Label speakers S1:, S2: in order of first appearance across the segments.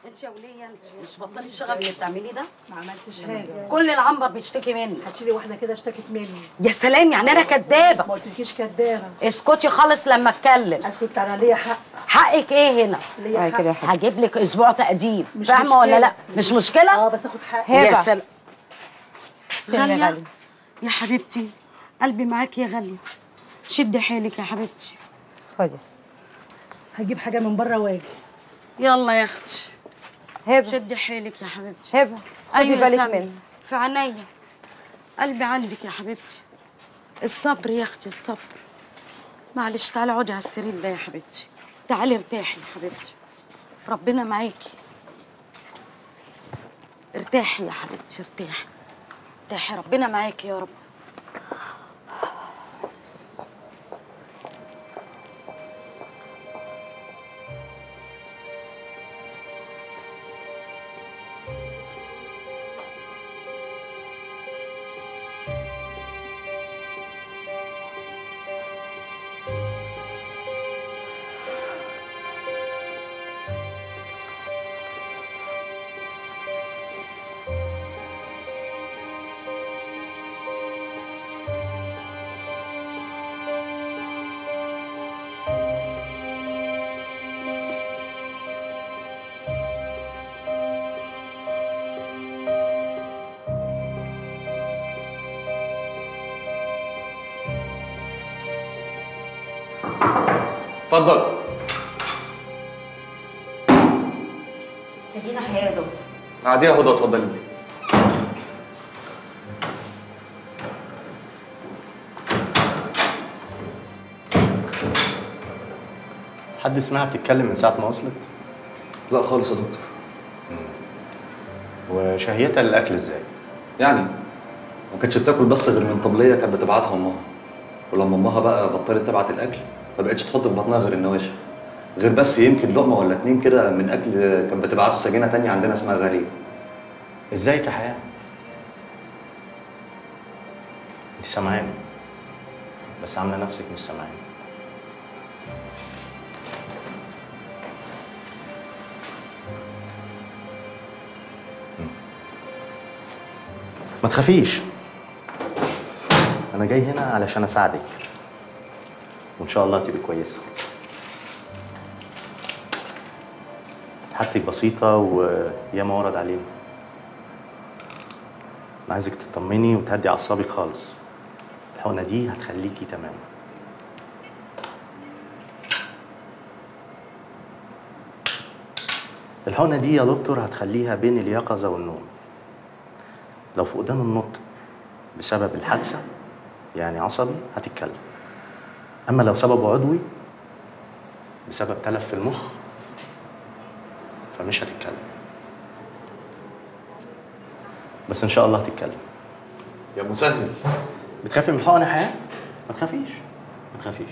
S1: انت يا وليه انت مش بطلي الشغل اللي بتعمليه ده؟
S2: ما عملتش حاجه.
S1: كل العنبر بيشتكي مني.
S2: هتشيلي واحده كده اشتكت مني؟
S1: يا سلام، يعني انا كدابه؟
S2: ما قلتلكيش كدابه.
S1: اسكتي خالص لما اتكلم.
S2: اسكت، انا ليا حق.
S1: حقك ايه هنا؟
S2: ليا حق.
S1: هجيب لك اسبوع تقديم،
S2: مش
S1: فاهمه
S2: مشكلة.
S1: ولا لا؟ مش مشكله.
S2: بس اخد حقي.
S1: يا سلام.
S3: غالية
S1: يا حبيبتي، قلبي معاكي يا غاليه. شدي حيلك يا حبيبتي.
S3: خدي.
S2: هجيب حاجه من بره واجي.
S1: يلا يا اختي.
S3: هبه
S1: شدي حيلك يا حبيبتي.
S3: هبه خدي بالك منه.
S1: في عينيا. قلبي عندك يا حبيبتي. الصبر يا اختي الصبر. معلش تعالي اقعدي على السرير ده يا حبيبتي. تعالي ارتاحي يا حبيبتي. ربنا معاكي. ارتاحي يا حبيبتي ارتاحي. ارتاحي، ربنا معاكي يا رب.
S4: اتفضل.
S5: سيدنا حياه يا دكتور.
S4: عادي يا هدى، اتفضلي انت.
S6: حد سمعها بتتكلم من ساعة ما وصلت؟
S4: لا خالص يا دكتور.
S6: وشهيتها للأكل ازاي؟
S4: يعني ما كانتش بتاكل بس غير من طبلية كانت بتبعتها امها، ولما امها بقى بطلت تبعت الاكل ما بقتش تحط في بطنها غير النواشف، غير بس يمكن لقمه ولا اتنين كده من اكل كانت بتبعته سجينه تانية عندنا اسمها غاليه.
S6: ازيك يا حياة؟ انت سامعاني بس عامله نفسك مش سامعاني. ما تخافيش، انا جاي هنا علشان اساعدك وان شاء الله تبقي كويسه. حاجتك بسيطه وياما ورد علينا. انا عايزك تطمني وتهدي اعصابك خالص. الحقنه دي هتخليكي تمام. الحقنه دي يا دكتور هتخليها بين اليقظه والنوم. لو فقدان النطق بسبب الحادثه يعني عصبي هتتكلم، اما لو سببه عضوي بسبب تلف في المخ فمش هتتكلم، بس ان شاء الله هتتكلم.
S4: يا مسهل.
S6: بتخافي من الحقن يا حياة؟ ما تخافيش ما تخافيش.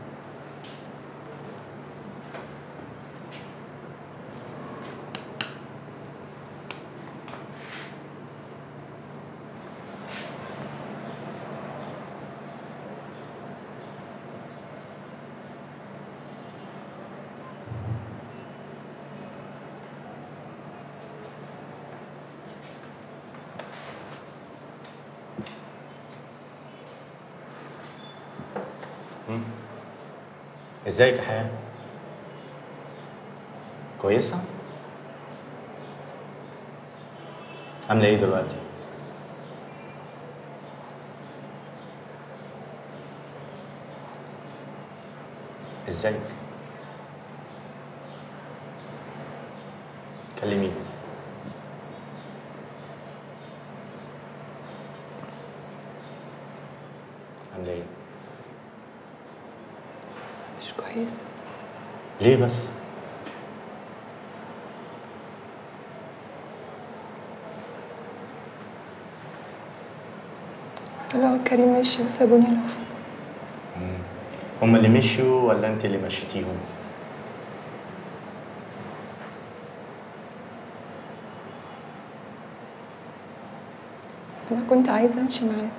S6: ازيك يا حياة؟ كويسة؟ عاملة ايه دلوقتي؟ ازيك؟ كلميني. عاملة ايه؟
S5: مش كويس.
S6: ليه بس؟
S5: صلاح وكريم مشي وسابوني لوحدي.
S6: هما اللي مشيوا ولا انت اللي مشيتيهم؟
S5: انا كنت عايزه امشي معاه.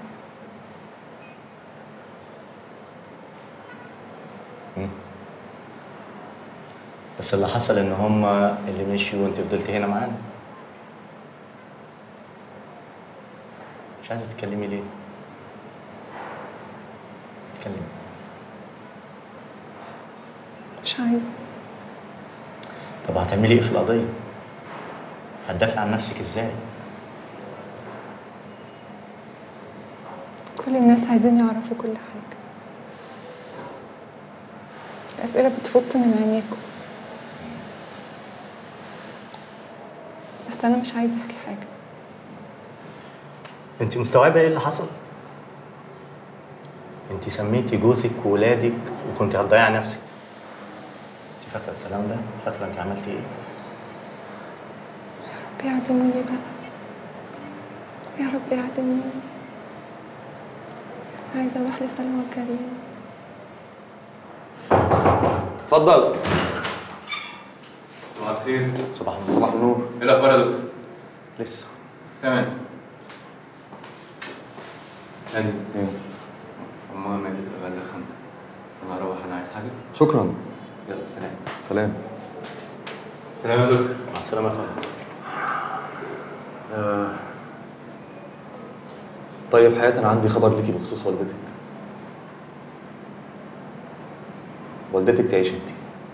S6: بس اللي حصل ان هما اللي مشيوا وانت فضلت هنا معانا. مش عايزه تتكلمي ليه؟ اتكلمي.
S5: مش عايزة.
S6: طب هتعملي ايه في القضيه؟ هتدافعي عن نفسك ازاي؟
S5: كل الناس عايزين يعرفوا كل حاجة. الأسئلة بتفط من عينيكم، بس أنا مش عايزة أحكي حاجة.
S6: انت مستوعبه ايه اللي حصل؟ انت سميتي جوزك وولادك وكنت هتضيعي نفسك. انت فاكره الكلام ده؟ فاكره انت عملتي ايه؟
S5: يا رب يعدموني بقى، يا رب يعدموني. عايزة أروح لسلوى وكريم.
S4: اتفضل.
S7: صباح الخير.
S6: صباح النور.
S4: صباح النور.
S7: ايه الاخبار يا دكتور؟
S6: لسه.
S7: تمام. هاني
S4: ايه؟
S7: امها ماتت بقالها خمسة. انا هروح، انا عايز حاجة؟
S4: شكرا.
S7: يلا سلام.
S4: سلام.
S7: سلام يا دكتور.
S6: مع السلامه يا فندم.
S4: طيب حياتي، انا عندي خبر ليكي بخصوص والدتك. والدتك تعيش انتي.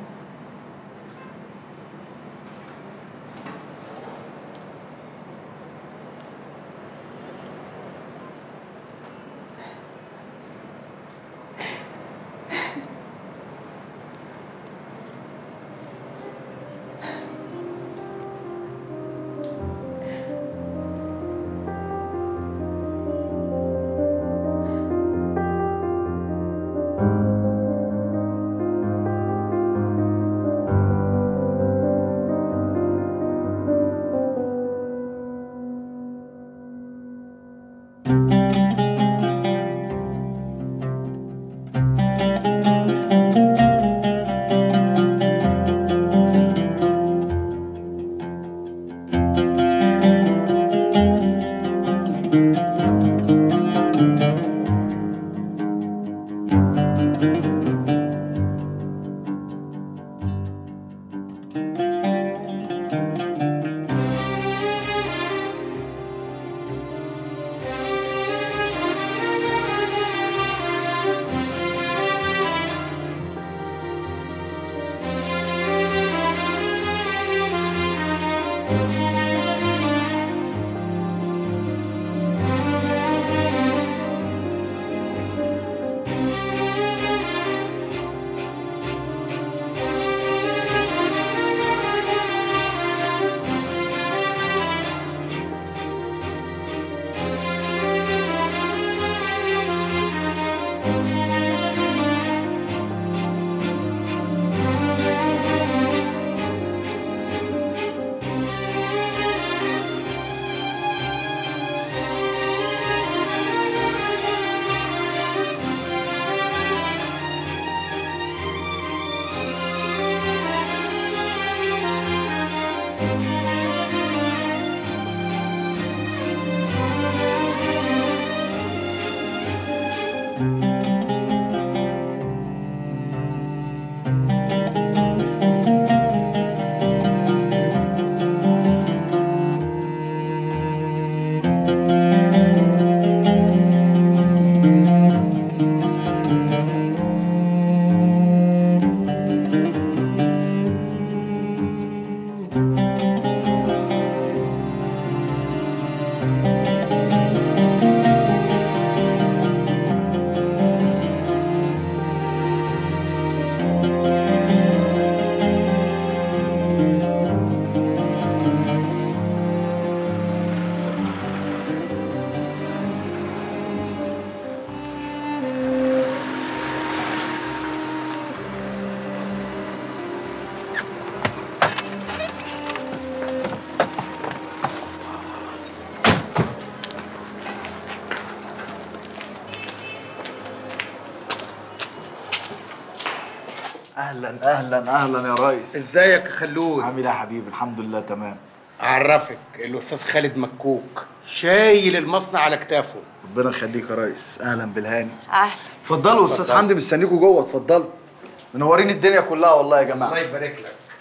S8: اهلا اهلا اهلا يا ريس.
S9: ازيك يا خلود؟
S8: عامل ايه يا حبيبي؟ الحمد لله تمام.
S9: اعرفك الاستاذ خالد مكوك شايل المصنع على كتافه.
S8: ربنا يخليك يا ريس. اهلا بالهاني.
S1: اهلا.
S8: اتفضلوا استاذ حمدي، مستنيكوا جوه. اتفضلوا، منورين الدنيا كلها والله يا جماعه.
S9: الله يبارك لك.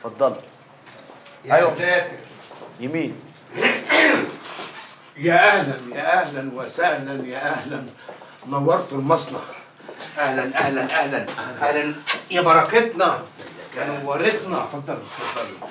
S8: اتفضلوا.
S9: يا
S8: أيوة.
S9: ساتر.
S8: يمين.
S9: يا اهلا يا اهلا وسهلا يا اهلا، نورت المصنع. اهلا اهلا اهلا اهلا يا بركتنا يا نورتنا. اتفضلوا اتفضلوا.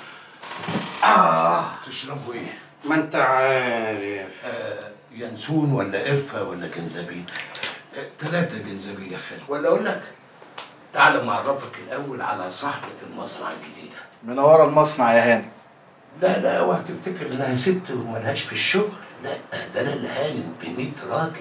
S9: تشربوا ايه؟
S10: ما انت عارف.
S9: ينسون ولا قرفه ولا جنزبيل؟ 3 جنزبيل يا خالد. ولا اقول لك تعال معرفك الاول على صاحبه المصنع الجديده.
S8: منوره المصنع يا هاني.
S9: لا لا اوعى تفتكر انها ست وملهاش في الشغل، لا ده انا اللي هانم ب100 راجل.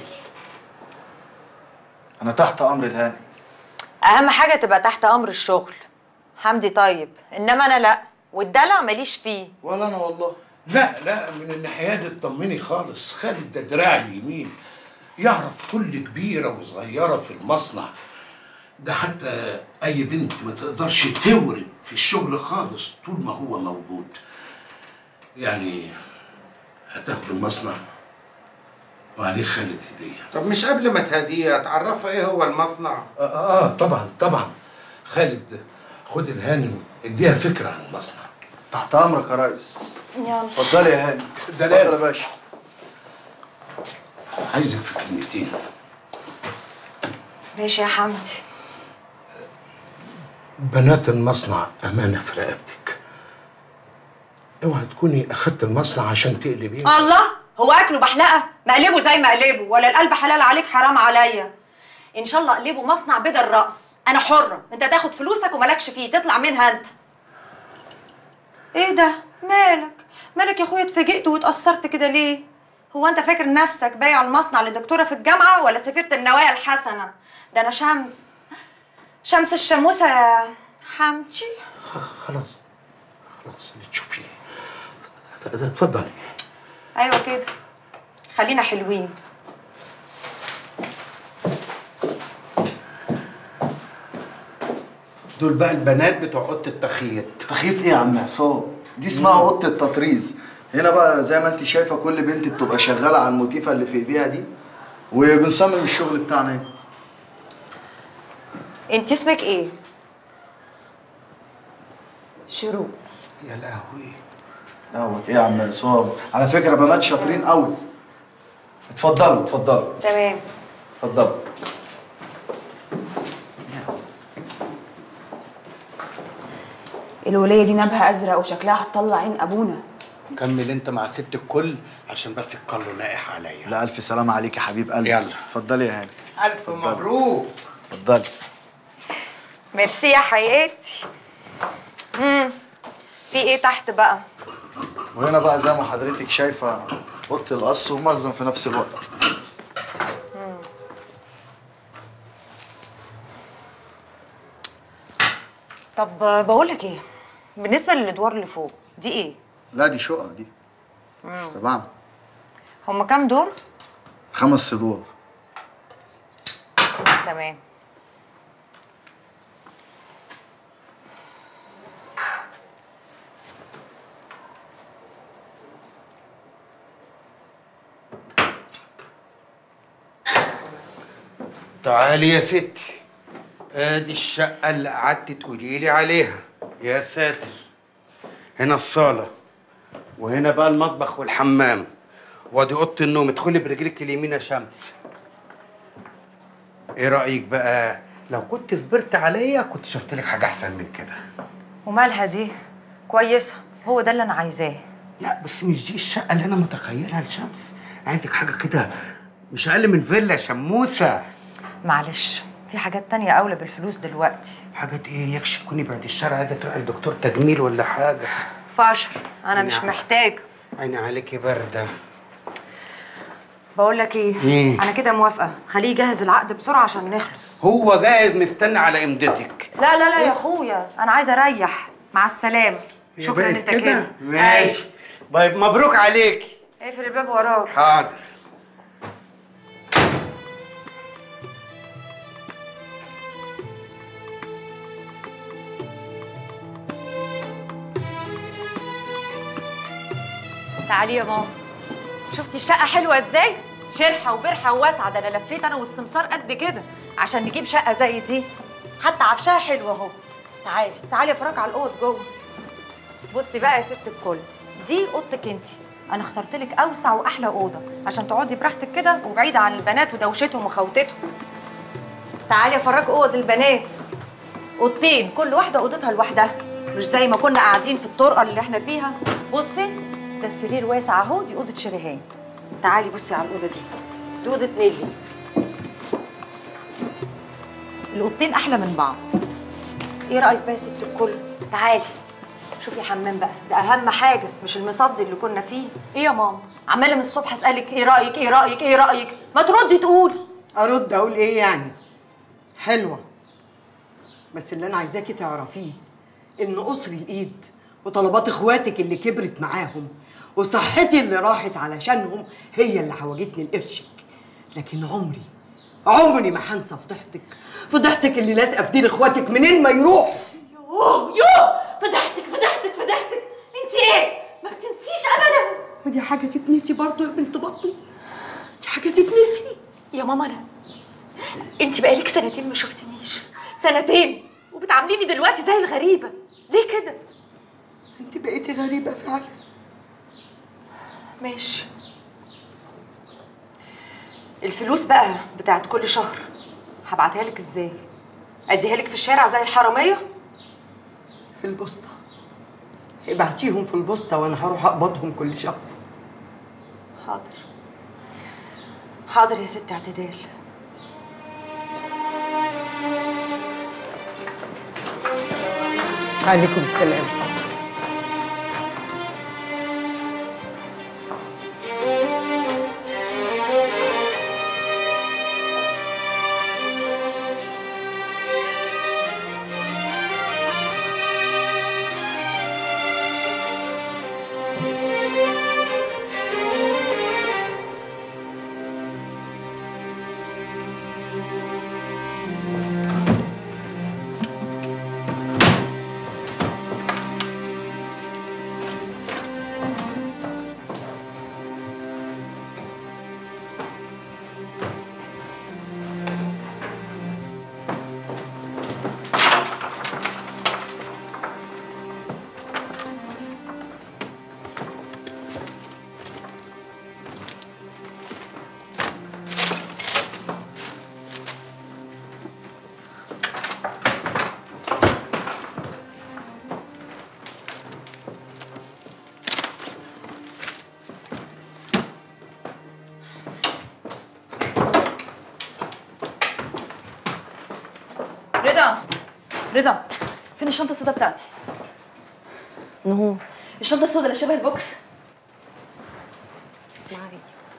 S8: انا تحت امر الهاني.
S11: اهم حاجه تبقى تحت امر الشغل. حمدي طيب، انما انا لا، والدلع ماليش فيه.
S8: ولا انا والله.
S9: لا لا، من الناحيه دي اطمني خالص. خالد ده دراعي اليمين، يعرف كل كبيره وصغيره في المصنع ده. حتى اي بنت ما تقدرش تورد في الشغل خالص طول ما هو موجود. يعني هتاخد المصنع وعليه خالد هديه.
S10: طب مش قبل ما تهديه تعرفها ايه هو المصنع؟
S9: طبعا طبعا. خالد خد الهانم اديها فكره عن المصنع.
S8: تحت امرك يا ريس.
S11: يلا
S8: اتفضلي يا هاني.
S9: دلال.
S8: اتفضل يا باشا.
S9: عايزك في كلمتين.
S11: ماشي يا حمدي.
S9: بنات المصنع امانه في رقبتك، اوعى تكوني اخدت المصنع عشان تقلبيه.
S11: الله، هو اكله بحلقه؟ مقلبه زي ما اقلبه، ولا القلب حلال عليك حرام عليا. ان شاء الله اقلبه مصنع بدل رأس، انا حره، انت تاخد فلوسك ومالكش فيه، تطلع منها انت. ايه ده؟ مالك يا اخويا؟ اتفاجئت واتأثرت كده ليه؟ هو انت فاكر نفسك بايع المصنع لدكتوره في الجامعه ولا سفيره النوايا الحسنه؟ ده انا شمس الشموسه يا حمدي.
S9: خلاص اللي تشوفيه. اتفضلي.
S11: ايوه كده، خلينا حلوين.
S10: دول بقى البنات بتوع اوضه التخييط.
S8: تخيط ايه يا عم عصام؟ دي اسمها اوضه التطريز. هنا بقى زي ما انت شايفه كل بنت بتبقى شغاله على الموتيفه اللي في ايديها دي، وبنصمم الشغل بتاعنا هنا.
S11: انت اسمك ايه؟ شروق.
S10: يا لهوي.
S8: قهوة ايه يا عم عصام؟ على فكره بنات شاطرين قوي. اتفضلوا.
S11: تمام.
S8: اتفضلوا.
S12: الولية دي نبها أزرق وشكلها هتطلع عين أبونا.
S9: كمل انت مع ست الكل عشان بس الكل نائح عليا.
S8: لا الف سلامه عليك يا حبيب قلبي.
S9: يلا
S8: اتفضلي يا هاني.
S10: الف مبروك.
S8: اتفضلي.
S11: ميرسي يا حياتي. في ايه تحت بقى؟
S8: وهنا بقى زي ما حضرتك شايفه اوضه القص ومخزن في نفس الوقت.
S11: طب بقولك ايه، بالنسبه للادوار اللي فوق دي ايه؟
S8: لا دي شقق دي. طبعا.
S11: هما كام دور؟
S8: 5 ادوار.
S11: تمام.
S10: تعالي يا ستي، ادي الشقه اللي قعدتي تقولي لي عليها. يا ساتر. هنا الصاله، وهنا بقى المطبخ والحمام، وادي اوضه النوم. ادخلي برجلك اليمين يا شمس. ايه رايك بقى؟ لو كنت صبرت عليا كنت شفت لك حاجه احسن من كده.
S11: ومالها دي؟ كويسه، هو ده اللي انا عايزاه.
S10: لا بس مش دي الشقه اللي انا متخيلها لشمس. عايزك حاجه كده مش اقل من فيلا شموسه.
S11: معلش، في حاجات تانية أولى بالفلوس دلوقتي.
S10: حاجات ايه؟ يكشف تكوني بعد الشر عايزه تروحي لدكتور تجميل ولا حاجه.
S11: فاشر، أنا مش محتاجة.
S10: عيني عليكي بارده.
S11: بقول لك إيه؟ أنا كده موافقة، خليه يجهز العقد بسرعة عشان نخلص.
S10: هو جاهز مستني على امضتك.
S11: لا يا أخويا، أنا عايزة أريح. مع السلامة. شكرا أنت كده.
S10: ماشي. طيب مبروك عليكي.
S11: اقفل الباب وراك.
S10: حاضر.
S11: تعالي يا ماما. شفتي الشقة حلوة ازاي؟ شرحة وبرحة وواسعة، ده انا لفيت انا والسمسار قد كده عشان نجيب شقة زي دي. حتى عفشها حلو اهو. تعالي افرجك على الأوض جوه. بصي بقى يا ست الكل، دي اوضتك انت. انا اخترت لك اوسع واحلى اوضه عشان تقعدي براحتك كده وبعيده عن البنات ودوشتهم وخوتتهم. تعالي افرجك اوض البنات. اوضتين كل واحده اوضتها لوحدها، مش زي ما كنا قاعدين في الطرقه اللي احنا فيها. بصي ده السرير واسع اهو، دي اوضه شريهان. تعالي بصي على الاوضه دي اوضه نيلي. الاوضتين احلى من بعض. ايه رايك بقى يا ست الكل؟ تعالي شوفي الحمام بقى، ده اهم حاجه مش المصدي اللي كنا فيه. ايه يا ماما؟ عماله من الصبح اسالك ايه رايك ايه رايك ايه رايك، ما تردي تقولي.
S13: ارد اقول ايه يعني؟ حلوه، بس اللي انا عايزاكي تعرفيه ان قصر الايد وطلبات اخواتك اللي كبرت معاهم وصحتي اللي راحت علشانهم هي اللي حوجتني لقرشك، لكن عمري ما هنسى فضحتك اللي لازقه في دين اخواتك منين ما يروحوا.
S11: يوه فضحتك انت ايه؟ ما بتنسيش ابدا.
S13: ودي حاجه تتنسي برضه يا بنت بطني؟ دي حاجه تتنسي
S11: يا ماما؟ انت بقالك سنتين ما شفتنيش، سنتين، وبتعامليني دلوقتي زي الغريبه. ليه كده؟
S13: انت بقيتي غريبه فعلا.
S11: ماشي. الفلوس بقى بتاعت كل شهر هبعتها لك ازاي؟ اديها لك في الشارع زي الحراميه؟
S13: في البوسطه. ابعتيهم في البوسطه وانا هروح اقبضهم كل شهر.
S11: حاضر يا ست اعتدال.
S13: عليكم السلام.
S11: رضا فين الشنطه السوداء بتاعتي؟
S12: نهو
S11: الشنطه السوداء اللي شبه البوكس.
S12: معاكي.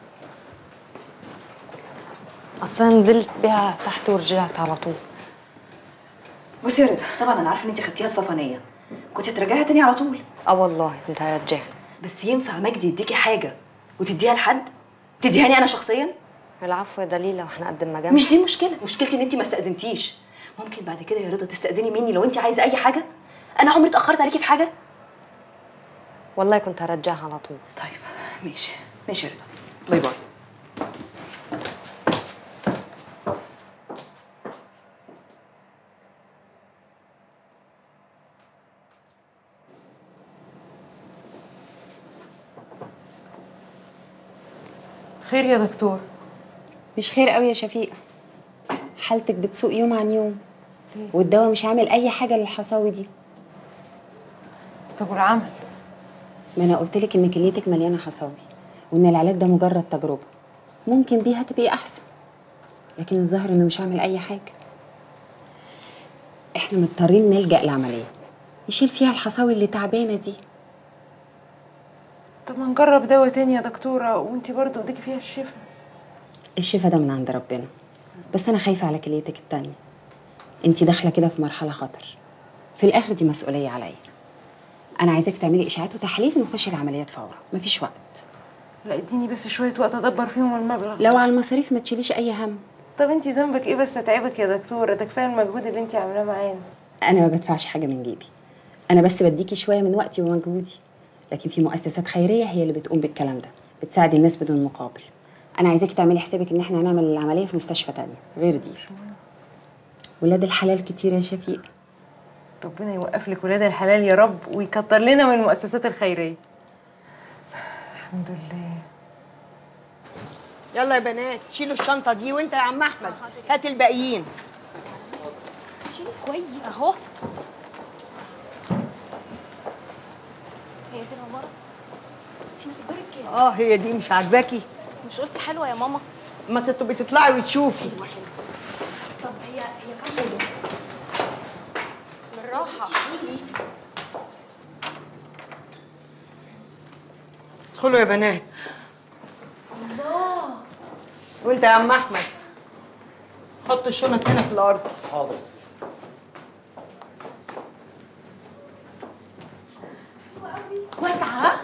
S12: اصلا نزلت بيها تحت ورجعت على طول.
S11: بصي يا رضا، طبعا انا عارفه ان انت خدتيها بصفانيه، كنت هترجعيها تاني على طول.
S12: والله كنت هرجعها.
S11: بس ينفع مجدي يديكي حاجه وتديها لحد؟ تديهاني انا شخصيا؟
S12: العفو يا دليله، واحنا قد ما جنب.
S11: مش دي مشكله، مشكلتي ان انت ما استاذنتيش. ممكن بعد كده يا رضا تستاذني مني لو انت عايزه اي حاجه؟ انا عمري اتاخرت عليكي في حاجه؟
S12: والله كنت هرجعها على طول.
S11: طيب ماشي يا رضا، باي باي.
S14: خير يا دكتور؟
S15: مش خير قوي يا شفيقة، حالتك بتسوء يوم عن يوم والدواء مش عامل اي حاجه للحصاوي دي.
S14: طب والعمل؟
S15: ما انا قلت لك ان كليتك مليانه حصاوي وان العلاج ده مجرد تجربه، ممكن بيها تبقي احسن، لكن الظاهر انه مش عامل اي حاجه. احنا مضطرين نلجأ لعمليه يشيل فيها الحصاوي اللي تعبانه دي.
S14: طب ما نجرب دواء تاني يا دكتوره، وانتي برضه اديكي فيها الشفا.
S15: الشفا ده من عند ربنا، بس انا خايفه على كليتك التانيه. انتي داخله كده في مرحله خطر، في الاخر دي مسؤوليه عليا. انا عايزاك تعملي اشاعات وتحاليل ونخش العمليات فورا، مفيش وقت.
S14: لا اديني بس شويه وقت ادبر فيهم المبلغ.
S15: لو على المصاريف ما تشيليش اي هم.
S14: طب انتي ذنبك ايه بس اتعبك يا دكتوره؟ ده كفايه المجهود اللي انتي عاملاه معانا.
S15: انا ما بدفعش حاجه من جيبي، انا بس بديكي شويه من وقتي ومجهودي، لكن في مؤسسات خيريه هي اللي بتقوم بالكلام ده، بتساعد الناس بدون مقابل. انا عايزاكي تعملي حسابك ان احنا هنعمل العمليه في مستشفى تانية غير دي. ولاد الحلال كتير يا شفيق.
S14: ربنا يوقف لك ولاد الحلال يا رب ويكتر لنا من المؤسسات الخيريه. الحمد لله.
S13: يلا يا بنات شيلوا الشنطه دي، وانت يا عم احمد هات الباقيين.
S16: شيلي كويس اهو. هي سيبها بره. احنا في الدور الكام؟
S13: هي دي مش عاجباكي؟
S16: انت مش قلتي حلوه يا ماما؟
S13: ما تبقي تطلعي وتشوفي.
S16: ايوه حلوه. طب هي كام اوضه؟ بالراحه.
S13: ادخلوا يا بنات.
S16: الله.
S13: وانت يا عم احمد حط الشنط هنا في الارض.
S8: حاضر.
S16: واسعه.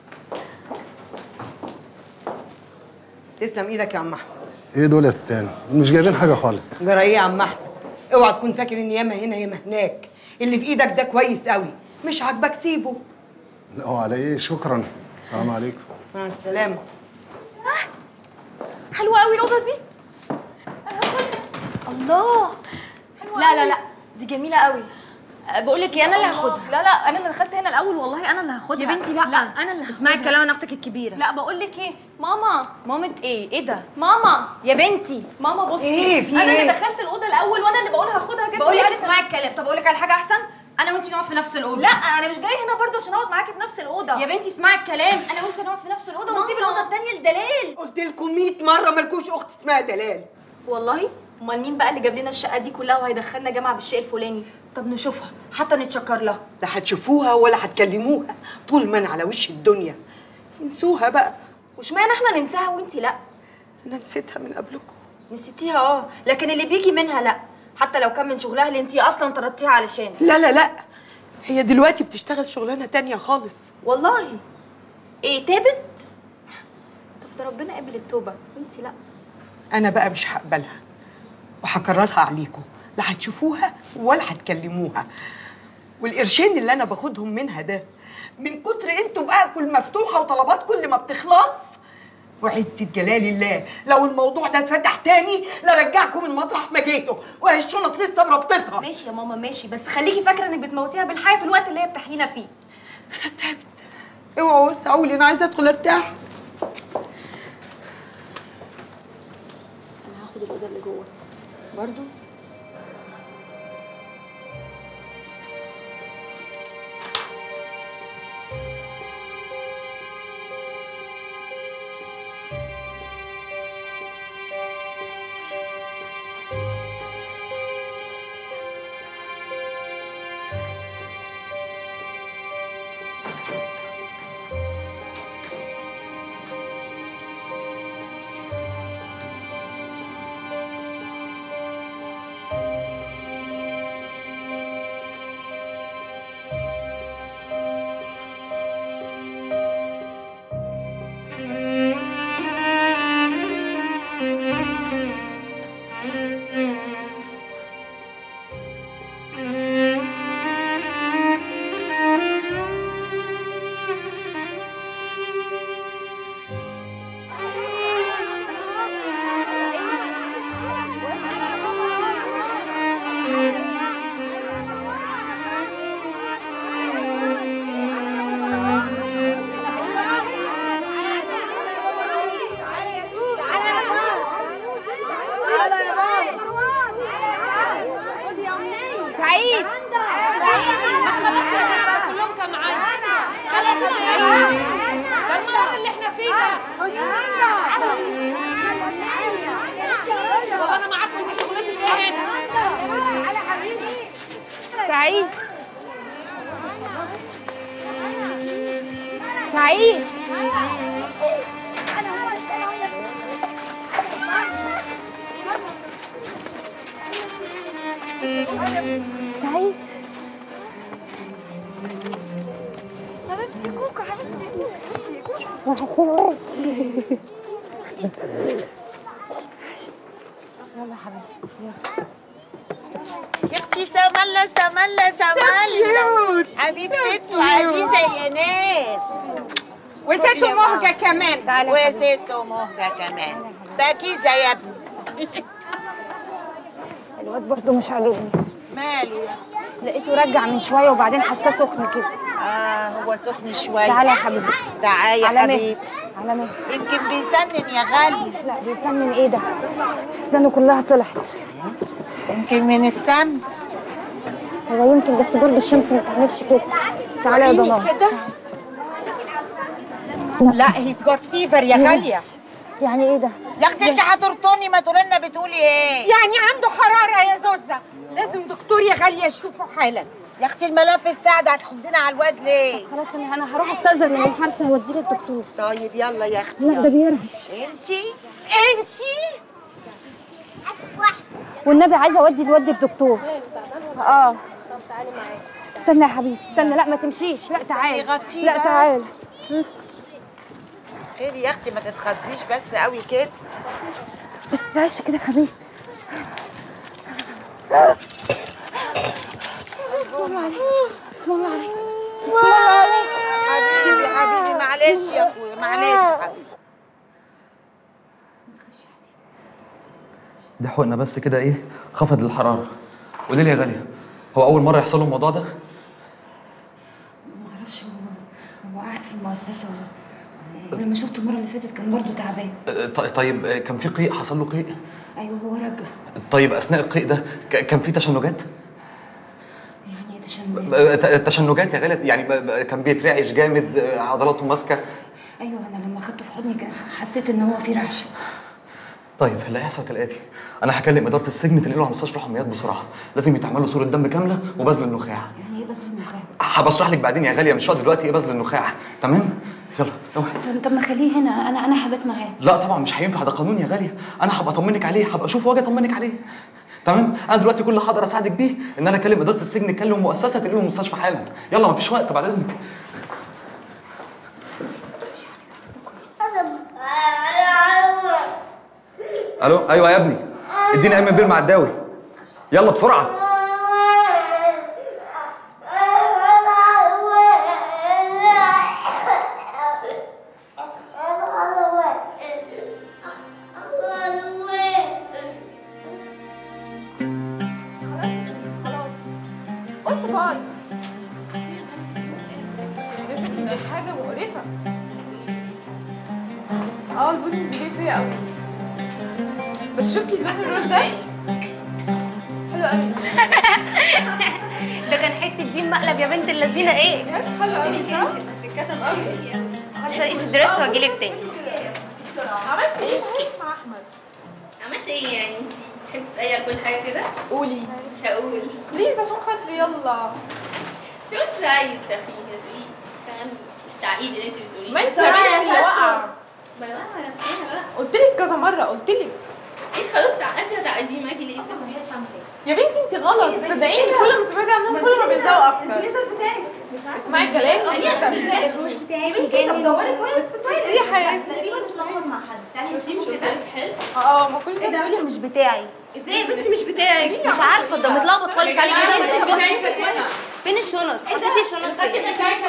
S13: تسلم ايدك يا عم احمد.
S17: ايه دول يا ستان؟ مش جايبين حاجه خالص.
S13: جرى ايه يا عم احمد؟ اوعى تكون فاكر ان ياما هنا ياما هناك. اللي في ايدك ده كويس قوي، مش عاجبك سيبه.
S17: لا هو على ايه؟ شكرا. السلام عليكم.
S13: مع السلامه.
S16: حلوه قوي الاوضه دي. الله. لا لا لا دي جميله قوي. بقول لك ايه، انا اللي هاخدها. لا لا انا اللي دخلت هنا الاول والله، انا اللي هاخدها
S11: يا بنتي لا
S16: انا اللي هاخدها.
S11: اسمعي الكلام، انا اختك الكبيره.
S16: لا بقول لك ايه ماما.
S11: مامة ايه ده؟
S16: ماما
S11: يا بنتي.
S16: ماما بصي
S13: ايه في
S16: انا
S13: ايه؟
S16: اللي دخلت الاوضه الاول وانا اللي بقول هاخدها كده.
S11: بقول لك اسمعي الكلام. طب اقول لك على حاجه احسن، انا وانتي نقعد في نفس الاوضه.
S16: لا انا مش جايه هنا برضه عشان اقعد معاكي في نفس الاوضه.
S11: يا بنتي اسمعي الكلام، انا وانتي نقعد في نفس الاوضه ونسيب الاوضه الثانيه لدلال.
S13: قلت لكم 100 مره مالكوش اخت اسمها دلال.
S16: والله امال مين بقى اللي جاب لنا الشقه دي كلها وهيدخلنا جامعه بالشيء الفلاني؟
S11: طب نشوفها حتى نتشكر لها.
S13: لا هتشوفوها ولا هتكلموها طول ما انا على وش الدنيا. انسوها بقى.
S16: واشمعنى احنا ننساها وانتي لا؟
S13: انا نسيتها من قبلكم.
S11: نسيتيها لكن اللي بيجي منها لا، حتى لو كان من شغلها اللي انتي اصلا طردتيها علشان.
S13: لا لا لا هي دلوقتي بتشتغل شغلانه تانية خالص.
S11: والله ايه تابت؟
S16: طب ده ربنا قبل التوبه وانتي لا.
S13: انا بقى مش هقبلها وهكررها عليكم، لا هتشوفوها ولا هتكلموها. والقرشين اللي انا باخدهم منها ده من كتر انتوا بقى كل مفتوحه وطلبات كل ما بتخلص. وعزة جلال الله لو الموضوع ده اتفتح تاني لرجعكم من مطرح ما جيتوا، وهي الشنط لسه مربطتها.
S16: ماشي يا ماما ماشي، بس خليكي فاكره انك بتموتيها بالحياه في الوقت اللي هي بتحيينا فيه.
S13: انا تعبت. اوعوا وسعوا لي، انا عايزه ادخل ارتاح.
S16: انا هاخد الاوضه اللي جوه برضو.
S18: سعيد
S11: ما تخلصوا يا جماعه كلهم كانوا معانا. خلصنا يا ريت، ده المرض اللي احنا فيه ده. والله انا ما عارفه انت شغلتك ايه هنا.
S18: تعالى حبيبي. سعيد سعيد سعيد
S16: حبيبتي كوكو حبيبتي
S18: وحشتي. يلا حبيبتي
S19: يا اختي سمالة سمالة سمالة حبيبتي ست وعزيزة يا ناس. وست مهجة كمان. وست مهجة كمان. باكيزة يا ابني.
S18: الواد برضه مش عاجبني.
S19: ماله يا
S18: لقيته رجع من شويه وبعدين حساه سخن كده.
S19: هو سخن شويه.
S18: تعالى يا حبيبي.
S19: تعالى يا حبيبي.
S18: على مهلك.
S19: يمكن بيسنن يا غالي.
S18: لا بيسنن ايه ده؟ اسنانه كلها طلعت.
S19: يمكن من الشمس.
S18: هو يمكن، بس برضه الشمس ما بتعملش كده. تعالى يا ضنايا
S19: كده. لا هيز جوت فيفر يا غاليه.
S18: يعني ايه ده؟
S19: يا اختي انت هترطني، ما تقولي لنا بتقولي ايه؟ يعني عنده حراره يا زوزه. لازم دكتور يا غاليه يشوفه حالا. يا اختي الملف السعد هتحطينا على الواد ليه؟
S18: خلاص انا هروح استاذن من الحارسه اوديه للدكتور.
S19: طيب يلا يا اختي.
S18: لا ده بيرعش.
S19: انتي
S18: والنبي عايزه اودي الواد الدكتور. استنى يا حبيبي استنى. لا ما تمشيش. لا تعال. لا تعال.
S19: خير يا اختي ما تتخضيش بس قوي كده.
S18: ما تتعش كده يا حبيبي. بسم الله عليك. بسم الله عليك. بسم الله عليك.
S19: حبيبي معلش يا اخويا معلش يا حبيبي.
S4: دي حقنه بس كده ايه خفض الحراره. قولي لي يا غاليه، هو اول مره يحصل له الموضوع ده؟
S1: ما اعرفش، هو قاعد في المؤسسه ولما شفته المره اللي فاتت كان برضه تعبان.
S4: طيب كان في قيء؟ حصل له قيء؟
S1: ايوه هو رجع.
S4: طيب اثناء القيء ده كان في تشنجات؟
S1: يعني تشنجات؟
S4: تشنجات يا غاليه، يعني كان بيترعش جامد، عضلاته ماسكه؟
S1: ايوه انا لما خدته في حضني حسيت ان هو في رعش.
S4: طيب اللي هيحصل كالاتي، انا هكلم اداره السجن تنقله على مستشفى حميات بسرعه، لازم يتعمل له صوره دم كامله وبذل النخاع.
S1: يعني ايه بذل النخاع؟
S4: هبشرح لك بعدين يا غاليه، مش وقت دلوقتي ايه بذل النخاع، تمام؟ يلا روح.
S1: طب ما خليه هنا، انا هبات معاه.
S4: لا طبعا مش هينفع، ده قانون يا غاليه، انا هبقى اطمنك عليه، هبقى اشوفه واجي اطمنك عليه. تمام؟ انا دلوقتي كل اللي هقدر اساعدك بيه ان انا اكلم اداره السجن، اكلم مؤسسه تنقله المستشفى حالا. يلا مفيش وقت بعد اذنك. الو ايوه يا ابني، اديني ايمن بير مع الداوي، يلا بسرعه.
S14: قلت بايظ. لازم تجيب حاجه مقرفه. البني بيجي فيا قوي. بس شفتي اللون الروج ده؟ حلو قوي.
S11: ده كان حته دين مقلب يا بنت اللذينه. ايه
S14: حلو قوي صح؟
S11: هخش اقيس الدرس واجيلك تاني.
S14: عملتي ايه صحيح مع احمد؟
S20: عملت ايه يعني؟ انت تحبي تسالي على كل حاجه كده؟
S14: قولي.
S20: مش هقول
S14: بليز عشان خاطري يلا.
S20: انت قلت زي التخفيف تقولي كلام تعقيد اللي انت بتقوليه.
S14: ما انت عملتي اللي وقع.
S20: ما انا عرفتيها بقى.
S14: قلت لك كذا مره، قلت لك.
S20: انت خلاص تعقدتي هتعقدي معاكي ليه؟ ما فيهاش عمل ايه
S14: يا بنتي انت غلط، صدقيني كل ما تبعدي عنهم كل ما بيلزقوا اكتر. اسمعي كلامي.
S20: الروج بتاعي يا بنتي. طب دوري كويس
S14: فسيحه يا
S20: تقريبا متلخبط مع حد. شفتي مش قلت لك حلو؟
S14: ما كل ده بتقولي مش
S11: بتاعي. ازاي يا بنتي مش بتاعك؟ مش عارفه، ده متلخبط خالص عليكي كده. فين الشنط؟ حطيتي الشنط فين؟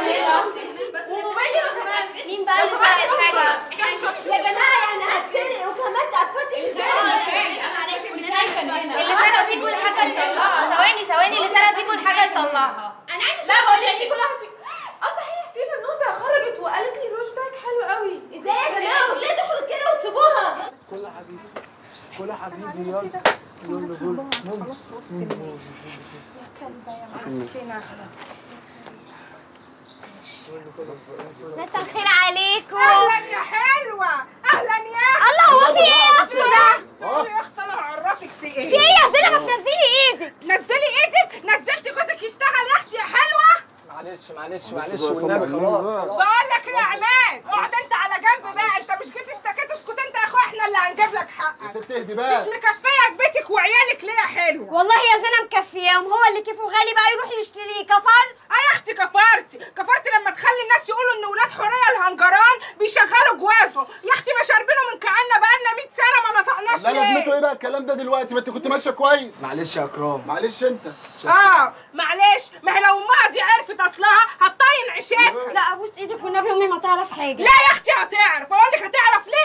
S11: مين بقى اللي سرقت حاجه؟
S19: يا جماعه يعني هتسرق وكمان هتفتش ازاي؟
S11: اللي سرق فيكم الحاجه يطلعها. ثواني اللي سرق فيكم الحاجه يطلعها.
S14: انا عايزه لا بقول لك كل واحد فيكم. صحيح في بنوته خرجت وقالت لي الروج بتاعك حلو قوي.
S19: ازاي يا جماعه؟ وازاي تخرج كده وتسيبوها؟
S21: كل يا حبيبي كل يا حبيبي يلا يلا
S14: خلاص في وسط الناس. يا كلبه يا معفنه.
S18: مساء الخير عليكم.
S19: اهلا يا حلوه. اهلا يا
S18: الله، هو في ايه اصلا ده؟
S19: يا اختي انا هعرفك في ايه.
S18: في ايه يا زينب؟ ما تنزلي ايدك.
S19: نزلي ايدك؟ نزلتي جوزك يشتغل يا اختي يا حلوه؟
S21: معلش والنبي خلاص.
S19: بقول لك يا عماد اقعد انت على جنب بقى. انت مش جيت اشتكيت؟ اسكت انت يا اخويا، احنا اللي هنجيب لك حقك.
S21: يا ست اهدي بقى.
S19: مش مكفيك بيتك وعيالك ليه يا حلوه؟
S18: والله يا زينب مكفياهم، هو اللي كيفه غالي بقى يروح يشتريه. كفر؟
S19: يا اختي كفرتي لما تخلي الناس يقولوا ان ولاد حوريه الهنجران بيشغلوا جوازهم. يا اختي ما شاربينه من كعنا بقالنا 100 سنه ما نطقناش
S21: لا
S19: ليه؟
S21: لازمته ايه بقى الكلام ده دلوقتي؟ ما انت كنت ماشيه كويس. معلش يا اكرام. معلش انت.
S19: معلش. ما هي لو امها دي عرفت اصلها هتطين عشاك.
S18: لا ابوس ايدك والنبي امي ما تعرف حاجه.
S19: لا يا اختي هتعرف. اقول لك هتعرف ليه؟ عشان انت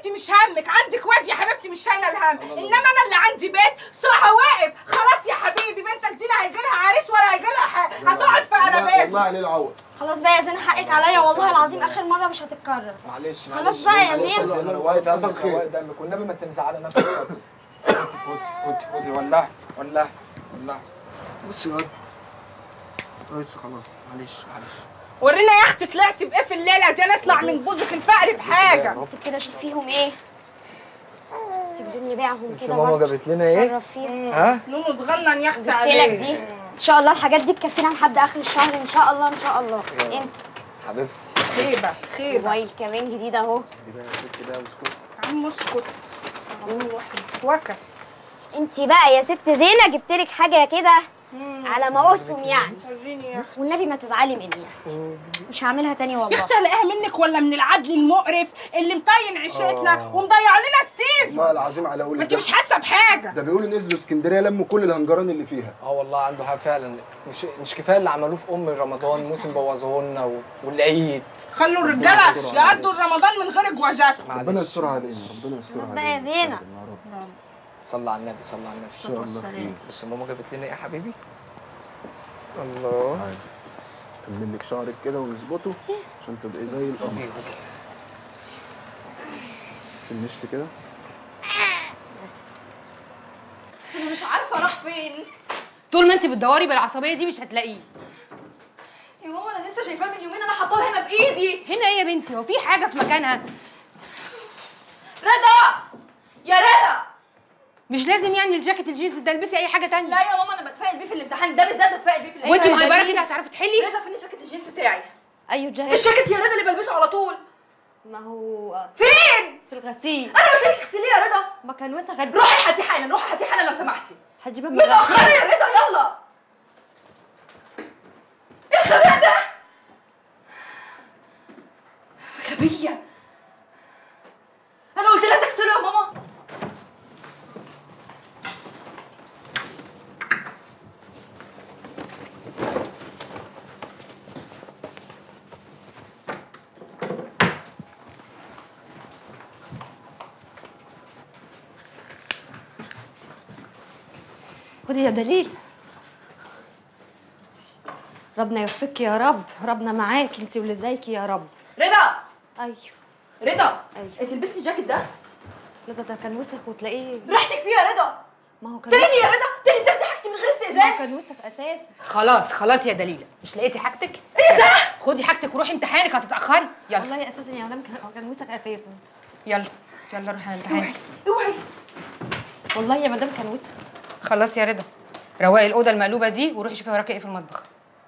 S2: حبيبتي مش همك، عندك واد يا حبيبتي مش شايله الهم، انما انا اللي عندي بيت صحة واقف. خلاص يا حبيبي بنتك دي لا هيجي لها عريس ولا هيجي لها هتقعد في قرابيز.
S17: والله عليه العوض.
S18: خلاص بقى يا زينة حقك عليا والله العظيم اخر مره مش هتتكرر.
S21: معلش
S18: خلاص بقى يا زينة.
S21: انا واقف دمك واقف دمك والنبي ما تنزع على نفسك. خدي ولعي ولعي ولعي. بصي يا واد بس خلاص معلش.
S2: ورينا يا اختي طلعتي بايه في الليله دي، انا اسمع من جوزك الفقر بحاجه.
S18: سيب كده اشوف فيهم ايه. سيب دنيا بيعهم
S21: بس
S18: كده.
S21: ماما جابت لنا ايه؟
S18: تصرف فيهم.
S21: ها؟
S2: نونو صغنن يا اختي
S18: جبت
S2: عليه.
S18: لك دي ان شاء الله الحاجات دي تكفينا لحد اخر الشهر ان شاء الله ان شاء الله. امسك
S21: حبيبتي.
S2: خيبه
S18: موبايل كمان جديد اهو.
S21: دي بقى يا ست ده واسكت.
S2: يا عم اسكت. وكس.
S18: انتي بقى يا ست زينة جبتلك حاجة كده على مقاسم يعني. والنبي ما تزعلي مني يا اختي، مش هعملها تاني والله.
S2: يا اختي الاقيها منك ولا من العدل المقرف اللي مطين عيشتنا ومضيع لنا السيزون.
S17: والله العظيم على قولك.
S2: ما انت مش حاسه بحاجه.
S17: ده بيقولوا نزلوا اسكندريه لموا كل الهنجران اللي فيها.
S21: والله عنده حق فعلا. مش كفايه اللي عملوه في رمضان، موسم بوظوه لنا والعيد.
S2: خلوا الرجاله يعدوا رمضان من غير جوازات.
S17: ربنا يسترها علينا، ربنا يسترها
S18: بس بقى يا زينة.
S21: صلى على النبي صلى على النبي.
S17: ان شاء الله خير.
S21: بص ماما جابت لنا ايه يا حبيبي؟ الله.
S17: كمل لك شعرك كده ونظبطه عشان تبقي زي القمر. تنشت كده.
S18: بس
S11: انا مش عارفه راح فين.
S14: طول ما انت بتدوري بالعصبيه دي مش هتلاقيه.
S11: يا ماما انا لسه شايفاه من يومين، انا حاطاه هنا بايدي.
S14: هنا ايه يا بنتي؟ هو في حاجه في مكانها؟
S11: رضا يا رضا،
S14: مش لازم يعني الجاكيت الجينز ده، البسي اي حاجه تانية.
S11: لا يا ماما انا بتفائل بيه في الامتحان ده بالذات، بتفائل بيه في
S14: وانت مهيبره كده هتعرفي تحلي؟
S11: رضا فين جاكيت الجينز بتاعي؟
S18: ايوه الجاكيت.
S11: الجاكيت يا رضا اللي بلبسه على طول.
S18: ما هو
S11: فين؟
S18: في الغسيل.
S11: انا قلت لك اغسليه يا رضا.
S18: ما كان وسخ.
S11: روحي هاتيه حالا، روحي هاتيه حالا لو سمحتي.
S18: هتجيبها من
S11: متأخرة يا رضا يلا. ايه الغباء ده؟ غبية. أنا قلت لها تغسله يا ماما.
S18: خدي يا دليل. ربنا يوفقك يا رب، ربنا معاك انت واللي زيك يا رب.
S11: رضا.
S18: ايوه
S11: رضا. ايوه انت لبستي الجاكيت ده؟
S18: لا ده كان وسخ وتلاقيه.
S11: ريحتك فيه يا رضا.
S18: ما هو كان
S11: تاني يا رضا، تاني بتاخدي حاجتي من غير استئذان.
S18: ما هو كان وسخ اساسا.
S14: خلاص يا دليله، مش لقيتي حاجتك؟
S11: ايه ده؟
S14: خدي حاجتك وروحي امتحانك، هتتاخري. يلا
S18: والله اساسا يا مدام كان وسخ اساسا.
S14: يلا روحي على امتحانك.
S11: اوعي.
S18: والله يا مدام كان وسخ.
S14: خلاص يا رضا، روقي الاوضه المقلوبه دي وروحي شوفي وراكي ايه في المطبخ.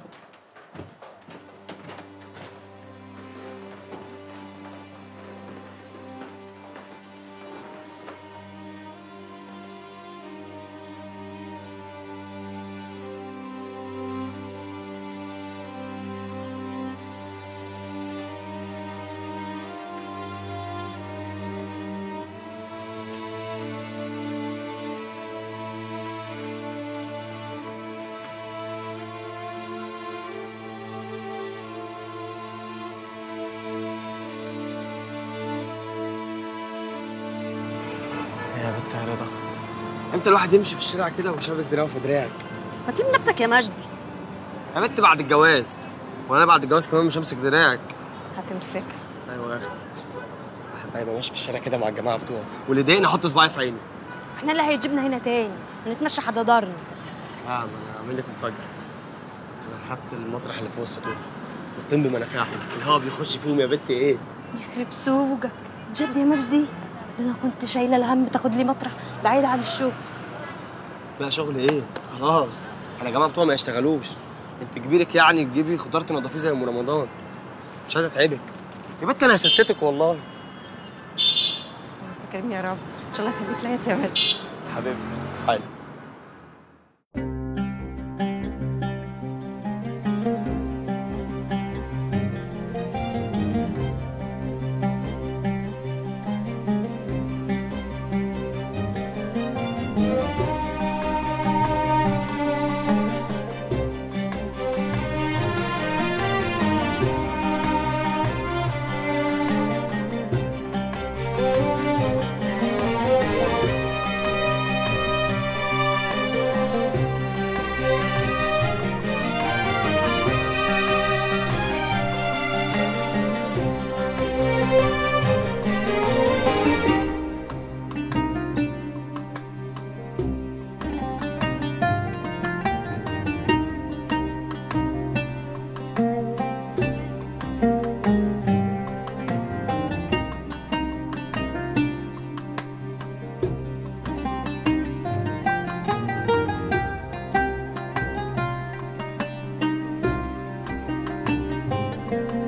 S22: يا بنت يا رضا، امتى الواحد يمشي في الشارع كده وشابك دراعه في دراعك؟
S18: ما تلم نفسك يا مجدي.
S22: يا بنت بعد الجواز، وانا بعد الجواز كمان مش همسك دراعك.
S18: هتمسكها.
S22: ايوه يا اختي، الواحد بقى يبقى ماشي في الشارع كده مع الجماعه بتوعه، واللي ضايقني احط صباعي في عيني.
S18: احنا اللي هيجيبنا هنا تاني نتمشى حد ضرني.
S22: لا ما انا هعمل لك مفاجاه. انا خدت المطرح اللي فوق السطوح والطين بمنافعهم، الهواء بيخش فيهم يا بنت ايه؟
S18: يخرب سوقك بجد يا مجدي. ده انا كنت شايله الهم تاخد لي مطرح بعيد عن الشغل.
S22: بقى شغل ايه؟ خلاص انا الجماعه بتوعي ما يشتغلوش. انت كبيرك يعني تجيبي خضار تنضفيه زي ام رمضان. مش عايزه اتعبك يا بنت، انا هستتك والله.
S18: انت كريم يا رب، ان شاء الله يخليك ليا يا مجدي.
S22: حبيبي حلو.
S3: السلامه.